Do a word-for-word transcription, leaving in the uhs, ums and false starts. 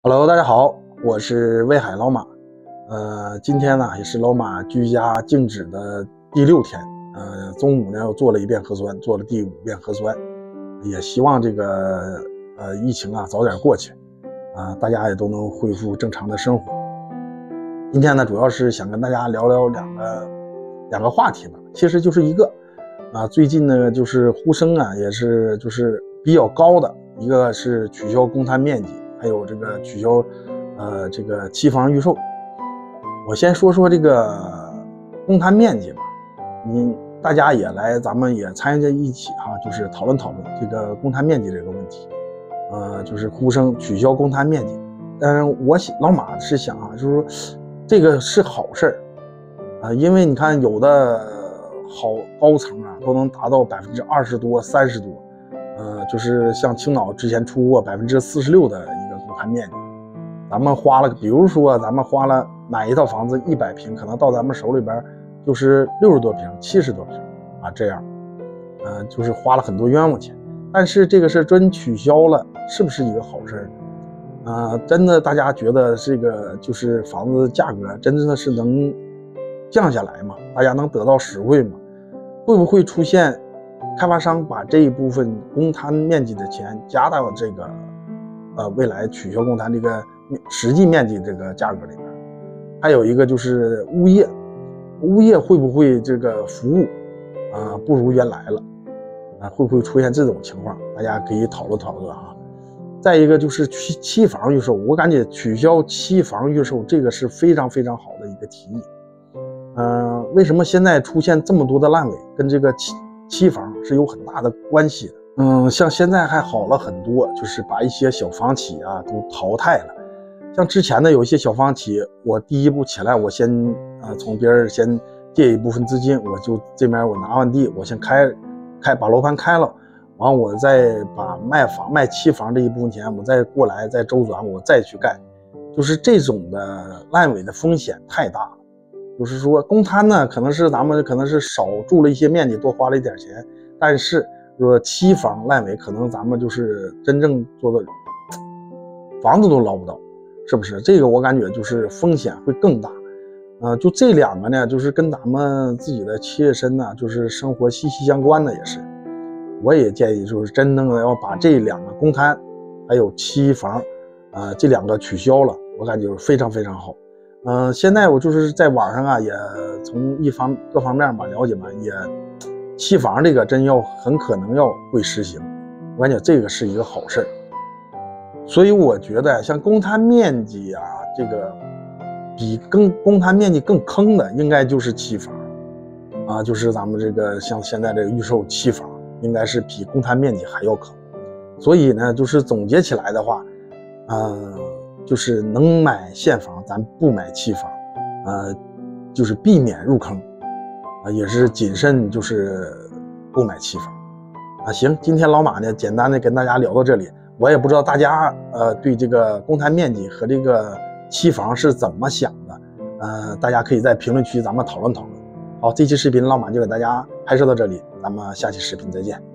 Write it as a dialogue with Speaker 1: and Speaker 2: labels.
Speaker 1: Hello， 大家好，我是威海老马。呃，今天呢也是老马居家静止的第六天。呃，中午呢又做了一遍核酸，做了第五遍核酸，也希望这个呃疫情啊早点过去，啊、呃，大家也都能恢复正常的生活。今天呢主要是想跟大家聊聊两个两个话题吧，其实就是一个啊，最近呢就是呼声啊也是就是比较高的，一个是取消公摊面积。还有这个取消，呃，这个期房预售。我先说说这个公摊面积吧，你大家也来，咱们也参与在一起哈、啊，就是讨论讨论这个公摊面积这个问题。呃，就是呼声取消公摊面积，但是我老马是想啊，就是说这个是好事儿啊，因为你看有的好高层啊，都能达到百分之二十多、三十多。呃，就是像青岛之前出过百分之四十六的一个公摊面积，咱们花了，比如说咱们花了买一套房子一百平，可能到咱们手里边就是六十多平、七十多平啊，这样，呃，就是花了很多冤枉钱。但是这个事真取消了，是不是一个好事呢？啊、呃，真的大家觉得这个就是房子价格真的是能降下来吗？大家能得到实惠吗？会不会出现？开发商把这一部分公摊面积的钱加到这个，呃，未来取消公摊这个实际面积这个价格里边。还有一个就是物业，物业会不会这个服务啊、呃、不如原来了啊？会不会出现这种情况？大家可以讨论讨论啊。再一个就是期期房预售，我感觉取消期房预售这个是非常非常好的一个提议。嗯、呃，为什么现在出现这么多的烂尾，跟这个期期房是有很大的关系的。嗯，像现在还好了很多，就是把一些小房企啊都淘汰了。像之前的有一些小房企，我第一步起来，我先呃从别人先借一部分资金，我就这边我拿完地，我先开开把楼盘开了，完我再把卖房卖期房这一部分钱，我再过来再周转，我再去盖。就是这种的烂尾的风险太大了。就是说公摊呢可能是咱们可能是少住了一些面积，多花了一点钱，但是说期房烂尾可能咱们就是真正做的房子都捞不到，是不是？这个我感觉就是风险会更大。呃，就这两个呢就是跟咱们自己的切身呢就是生活息息相关的，也是我也建议就是真正的要把这两个公摊还有期房呃这两个取消了，我感觉非常非常好。嗯、呃，现在我就是在网上啊，也从一方各方面吧了解吧，也期房这个真要很可能要会实行，我感觉这个是一个好事儿。所以我觉得像公摊面积啊，这个比更公摊面积更坑的，应该就是期房啊，就是咱们这个像现在这个预售期房，应该是比公摊面积还要坑。所以呢，就是总结起来的话，嗯、呃。就是能买现房，咱不买期房，呃，就是避免入坑，啊、呃，也是谨慎，就是购买期房，啊，行，今天老马呢，简单的跟大家聊到这里，我也不知道大家呃对这个公摊面积和这个期房是怎么想的，呃，大家可以在评论区咱们讨论讨论。好，这期视频老马就给大家拍摄到这里，咱们下期视频再见。